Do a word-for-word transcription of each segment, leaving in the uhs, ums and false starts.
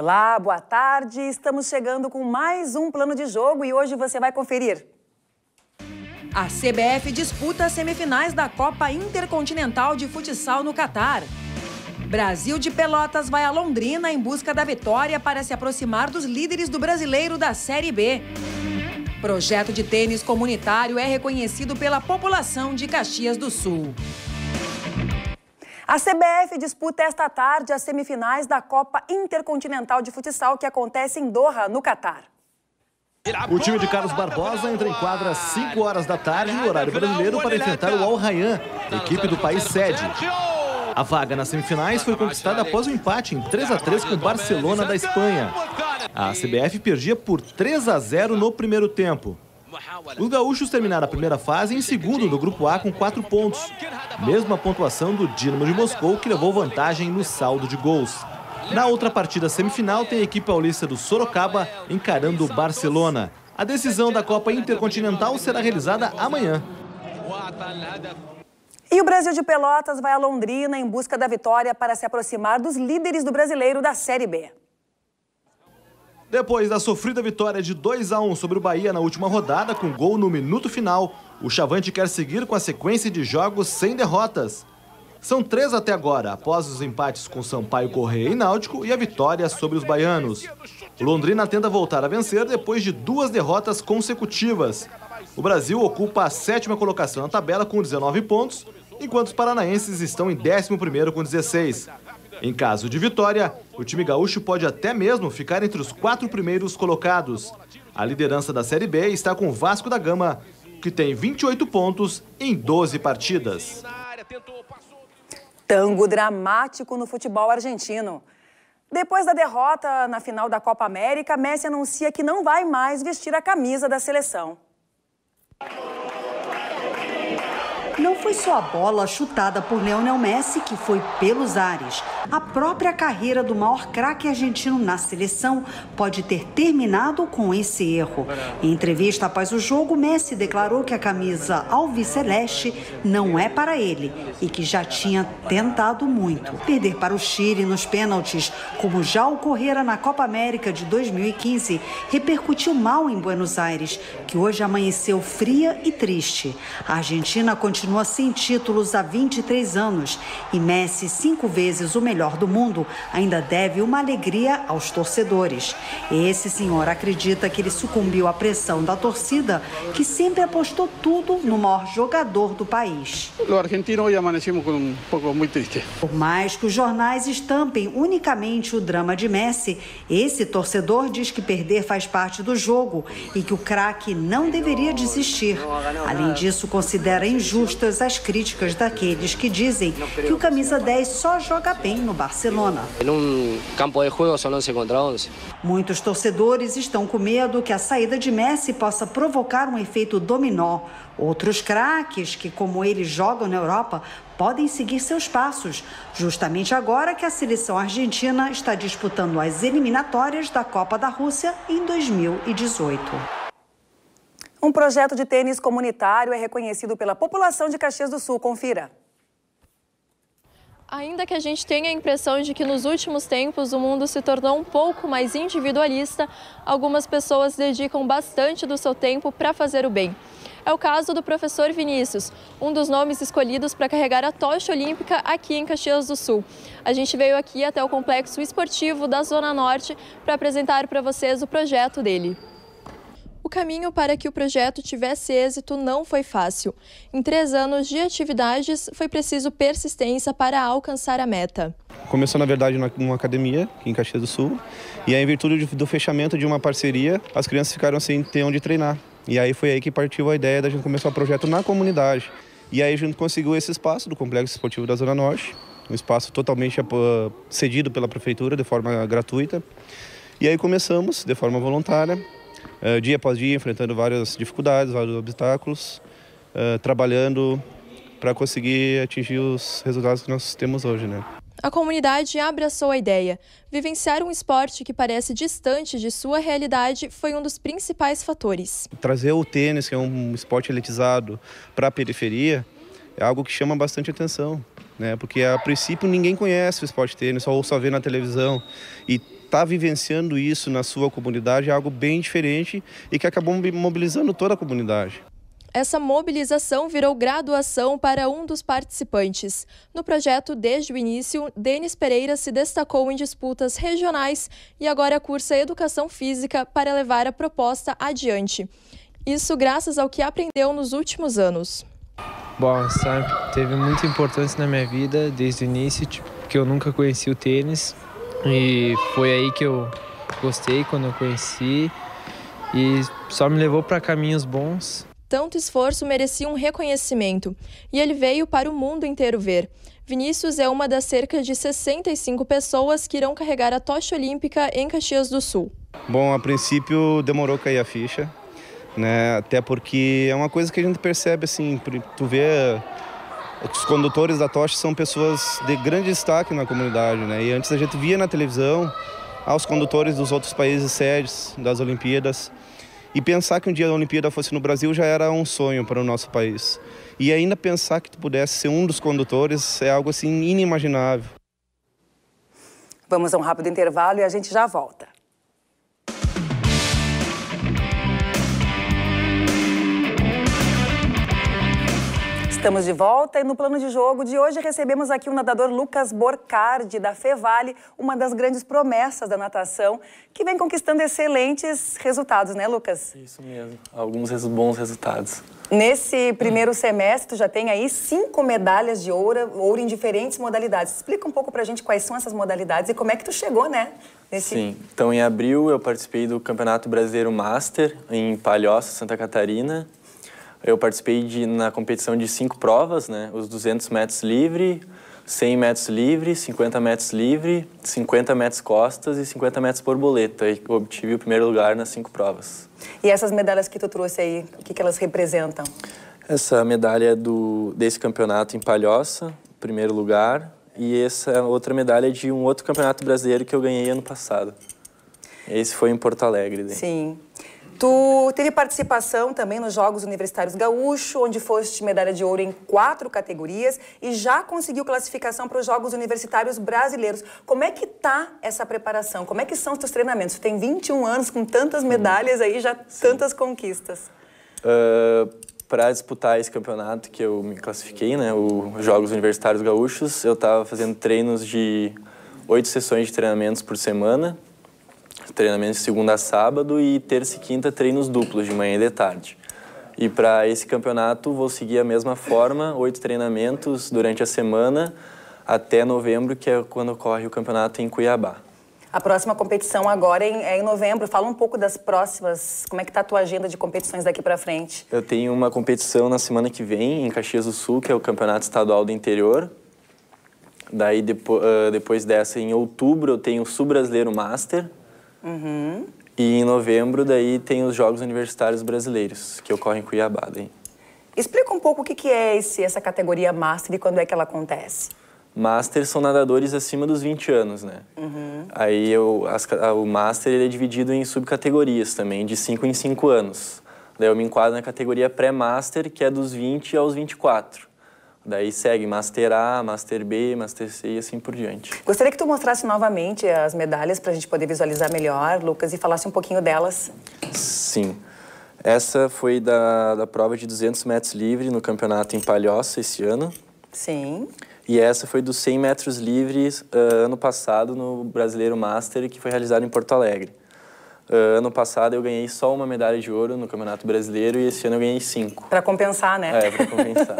Olá, boa tarde. Estamos chegando com mais um plano de jogo e hoje você vai conferir. A C B F disputa as semifinais da Copa Intercontinental de Futsal no Catar. Brasil de Pelotas vai a Londrina em busca da vitória para se aproximar dos líderes do Brasileiro da Série B. Projeto de tênis comunitário é reconhecido pela população de Caxias do Sul. A C B F disputa esta tarde as semifinais da Copa Intercontinental de Futsal que acontece em Doha, no Catar. O time de Carlos Barbosa entra em quadra às cinco horas da tarde no horário brasileiro para enfrentar o Al Rayyan, equipe do país sede. A vaga nas semifinais foi conquistada após o empate em três a três com o Barcelona da Espanha. A C B F perdia por três a zero no primeiro tempo. Os gaúchos terminaram a primeira fase em segundo no Grupo A com quatro pontos. Mesma pontuação do Dínamo de Moscou, que levou vantagem no saldo de gols. Na outra partida semifinal, tem a equipe paulista do Sorocaba encarando o Barcelona. A decisão da Copa Intercontinental será realizada amanhã. E o Brasil de Pelotas vai a Londrina em busca da vitória para se aproximar dos líderes do Brasileiro da Série B. Depois da sofrida vitória de dois a um sobre o Bahia na última rodada, com gol no minuto final, o Chavante quer seguir com a sequência de jogos sem derrotas. São três até agora, após os empates com Sampaio Corrêa e Náutico e a vitória sobre os baianos. O Londrina tenta voltar a vencer depois de duas derrotas consecutivas. O Brasil ocupa a sétima colocação na tabela com dezenove pontos, enquanto os paranaenses estão em décimo primeiro com dezesseis. Em caso de vitória, o time gaúcho pode até mesmo ficar entre os quatro primeiros colocados. A liderança da Série B está com o Vasco da Gama, que tem vinte e oito pontos em doze partidas. Tango dramático no futebol argentino. Depois da derrota na final da Copa América, Messi anuncia que não vai mais vestir a camisa da seleção. Não foi só a bola chutada por Lionel Messi que foi pelos ares. A própria carreira do maior craque argentino na seleção pode ter terminado com esse erro. Em entrevista após o jogo, Messi declarou que a camisa alviceleste não é para ele e que já tinha tentado muito. Perder para o Chile nos pênaltis, como já ocorrera na Copa América de dois mil e quinze, repercutiu mal em Buenos Aires, que hoje amanheceu fria e triste. A Argentina continua Continua sem títulos há vinte e três anos e Messi, cinco vezes o melhor do mundo, ainda deve uma alegria aos torcedores. Esse senhor acredita que ele sucumbiu à pressão da torcida, que sempre apostou tudo no maior jogador do país. O argentino hoje amanecemos com um pouco muito triste. Por mais que os jornais estampem unicamente o drama de Messi, esse torcedor diz que perder faz parte do jogo e que o craque não deveria desistir. Além disso, considera injusto as críticas daqueles que dizem que o camisa dez só joga bem no Barcelona. Em um campo de jogo são onze contra onze. Muitos torcedores estão com medo que a saída de Messi possa provocar um efeito dominó. Outros craques que, como ele, jogam na Europa, podem seguir seus passos, justamente agora que a seleção argentina está disputando as eliminatórias da Copa da Rússia em dois mil e dezoito. Um projeto de tênis comunitário é reconhecido pela população de Caxias do Sul. Confira. Ainda que a gente tenha a impressão de que nos últimos tempos o mundo se tornou um pouco mais individualista, algumas pessoas dedicam bastante do seu tempo para fazer o bem. É o caso do professor Vinícius, um dos nomes escolhidos para carregar a tocha olímpica aqui em Caxias do Sul. A gente veio aqui até o complexo esportivo da Zona Norte para apresentar para vocês o projeto dele. O caminho para que o projeto tivesse êxito não foi fácil. Em três anos de atividades, foi preciso persistência para alcançar a meta. Começou, na verdade, numa academia aqui em Caxias do Sul. E aí, em virtude do fechamento de uma parceria, as crianças ficaram sem ter onde treinar. E aí foi aí que partiu a ideia da gente começar o projeto na comunidade. E aí a gente conseguiu esse espaço do Complexo Esportivo da Zona Norte, um espaço totalmente cedido pela prefeitura de forma gratuita. E aí começamos de forma voluntária, Uh, dia após dia, enfrentando várias dificuldades, vários obstáculos, uh, trabalhando para conseguir atingir os resultados que nós temos hoje, né? A comunidade abraçou a ideia. Vivenciar um esporte que parece distante de sua realidade foi um dos principais fatores. Trazer o tênis, que é um esporte elitizado, para a periferia, é algo que chama bastante atenção, né? Porque a princípio ninguém conhece o esporte tênis, ou só vê na televisão. E está vivenciando isso na sua comunidade é algo bem diferente e que acabou mobilizando toda a comunidade. Essa mobilização virou graduação para um dos participantes. No projeto, desde o início, Denis Pereira se destacou em disputas regionais e agora cursa Educação Física para levar a proposta adiante. Isso graças ao que aprendeu nos últimos anos. Bom, sempre teve muita importância na minha vida desde o início, tipo, porque eu nunca conheci o tênis e foi aí que eu gostei quando eu conheci e só me levou para caminhos bons. Tanto esforço merecia um reconhecimento e ele veio para o mundo inteiro ver. Vinícius é uma das cerca de sessenta e cinco pessoas que irão carregar a tocha olímpica em Caxias do Sul. Bom, a princípio demorou a cair a ficha, né? Até porque é uma coisa que a gente percebe assim, tu vê, os condutores da tocha são pessoas de grande destaque na comunidade, né? E antes a gente via na televisão aos condutores dos outros países sedes das Olimpíadas. E pensar que um dia a Olimpíada fosse no Brasil já era um sonho para o nosso país. E ainda pensar que tu pudesse ser um dos condutores é algo assim inimaginável. Vamos a um rápido intervalo e a gente já volta. Estamos de volta e no plano de jogo de hoje recebemos aqui o nadador Lucas Borcardi, da Fevale, uma das grandes promessas da natação, que vem conquistando excelentes resultados, né, Lucas? Isso mesmo, alguns bons resultados. Nesse primeiro semestre, tu já tem aí cinco medalhas de ouro, ouro em diferentes modalidades. Explica um pouco pra gente quais são essas modalidades e como é que tu chegou, né? Nesse... Sim, então em abril eu participei do Campeonato Brasileiro Master em Palhoça, Santa Catarina. Eu participei de, na competição de cinco provas, né? Os duzentos metros livre, cem metros livre, cinquenta metros livre, cinquenta metros costas e cinquenta metros borboleta. E obtive o primeiro lugar nas cinco provas. E essas medalhas que tu trouxe aí, o que, que elas representam? Essa medalha do, desse campeonato em Palhoça, primeiro lugar. E essa outra medalha de um outro campeonato brasileiro que eu ganhei ano passado. Esse foi em Porto Alegre. Daí. Sim. Tu teve participação também nos Jogos Universitários Gaúcho, onde foste medalha de ouro em quatro categorias e já conseguiu classificação para os Jogos Universitários Brasileiros. Como é que tá essa preparação? Como é que são os teus treinamentos? Tu tem vinte e um anos com tantas medalhas aí, já Sim. tantas conquistas. Uh, para disputar esse campeonato que eu me classifiquei, né, os Jogos Universitários Gaúchos, eu estava fazendo treinos de oito sessões de treinamentos por semana. Treinamentos de segunda a sábado e terça e quinta treinos duplos, de manhã e de tarde. E para esse campeonato vou seguir a mesma forma, oito treinamentos durante a semana até novembro, que é quando ocorre o campeonato em Cuiabá. A próxima competição agora é em novembro. Fala um pouco das próximas, como é que está a tua agenda de competições daqui para frente? Eu tenho uma competição na semana que vem em Caxias do Sul, que é o Campeonato Estadual do Interior. Daí depois, depois dessa, em outubro, eu tenho o Sul Brasileiro Master. Uhum. E em novembro, daí, tem os Jogos Universitários Brasileiros, que ocorrem em Cuiabá. Daí. Explica um pouco o que é esse, essa categoria Master e quando é que ela acontece. Master são nadadores acima dos vinte anos, né? Uhum. Aí eu, as, o Master ele é dividido em subcategorias também, de cinco em cinco anos. Daí eu me enquadro na categoria pré-Master, que é dos vinte aos vinte e quatro. Daí segue Master A, Master B, Master C e assim por diante. Gostaria que tu mostrasse novamente as medalhas para a gente poder visualizar melhor, Lucas, e falasse um pouquinho delas. Sim. Essa foi da, da prova de duzentos metros livre no campeonato em Palhoça esse ano. Sim. E essa foi dos cem metros livres uh, ano passado no Brasileiro Master, que foi realizado em Porto Alegre. Uh, ano passado eu ganhei só uma medalha de ouro no Campeonato Brasileiro e esse ano eu ganhei cinco. Para compensar, né? É, para compensar.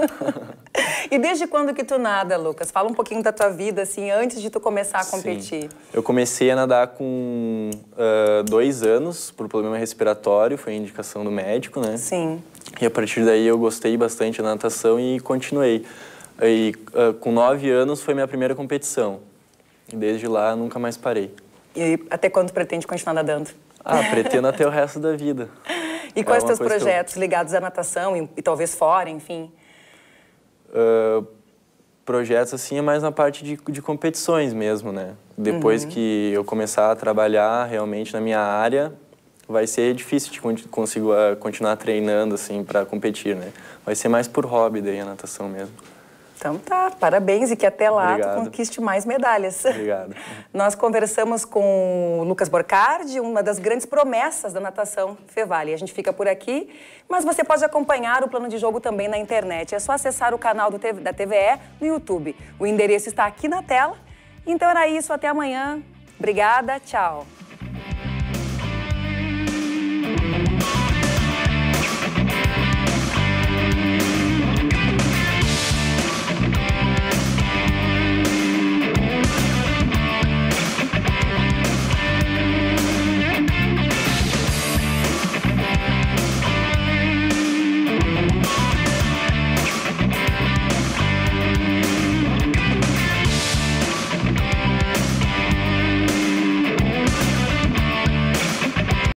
E desde quando que tu nada, Lucas? Fala um pouquinho da tua vida, assim, antes de tu começar a competir. Sim. Eu comecei a nadar com uh, dois anos por problema respiratório, foi a indicação do médico, né? Sim. E a partir daí eu gostei bastante da natação e continuei. E uh, com nove anos foi minha primeira competição. E desde lá nunca mais parei. E até quando pretende continuar nadando? Ah, pretendo até o resto da vida. E quais é teus projetos eu... ligados à natação e, e talvez fora, enfim? Uh, projetos, assim, é mais na parte de, de competições mesmo, né? Depois uhum. que eu começar a trabalhar realmente na minha área, vai ser difícil de conseguir uh, continuar treinando, assim, para competir, né? Vai ser mais por hobby daí a natação mesmo. Então tá, parabéns e que até lá Obrigado. tu conquiste mais medalhas. Obrigado. Nós conversamos com o Lucas Borcardi, uma das grandes promessas da natação Fevale. A gente fica por aqui, mas você pode acompanhar o plano de jogo também na internet. É só acessar o canal do, da T V E no YouTube. O endereço está aqui na tela. Então era isso, até amanhã. Obrigada, tchau.